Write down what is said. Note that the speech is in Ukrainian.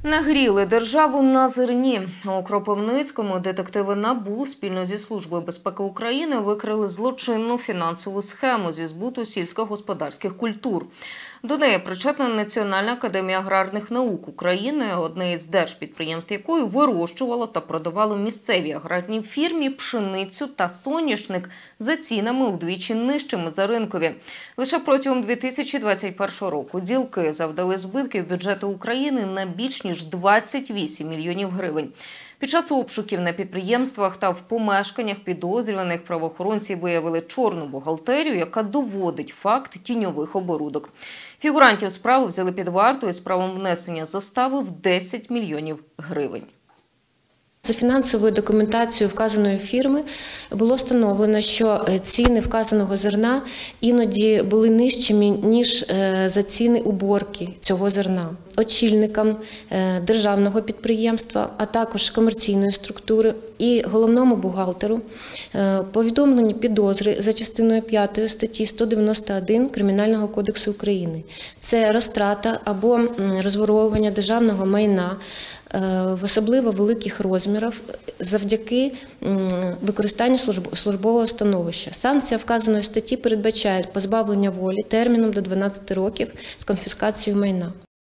Нагріли державу на зерні. У Кропивницькому детективи НАБУ спільно зі Службою безпеки України викрили злочинну фінансову схему зі збуту сільськогосподарських культур. До неї причетна Національна академія аграрних наук України, одне із держпідприємств якої вирощувало та продавало місцевій аграрній фірмі пшеницю та соняшник за цінами удвічі нижчими за ринкові. Лише протягом 2021 року ділки завдали збитків бюджету України на більш ніж 28 мільйонів гривень. Під час обшуків на підприємствах та в помешканнях підозрюваних правоохоронці виявили чорну бухгалтерію, яка доводить факт тіньових оборудок. Фігурантів справи взяли під варту із правом внесення застави в 10 мільйонів гривень. За фінансовою документацією вказаної фірми було встановлено, що ціни вказаного зерна іноді були нижчими, ніж за ціни уборки цього зерна. Очільникам державного підприємства, а також комерційної структури і головному бухгалтеру повідомлені підозри за частиною 5 статті 191 Кримінального кодексу України. Це розтрата або розворовування державного майна в особливо великих розмірах завдяки використанню службового становища. Санкція вказаної статті передбачає позбавлення волі терміном до 12 років з конфіскацією майна.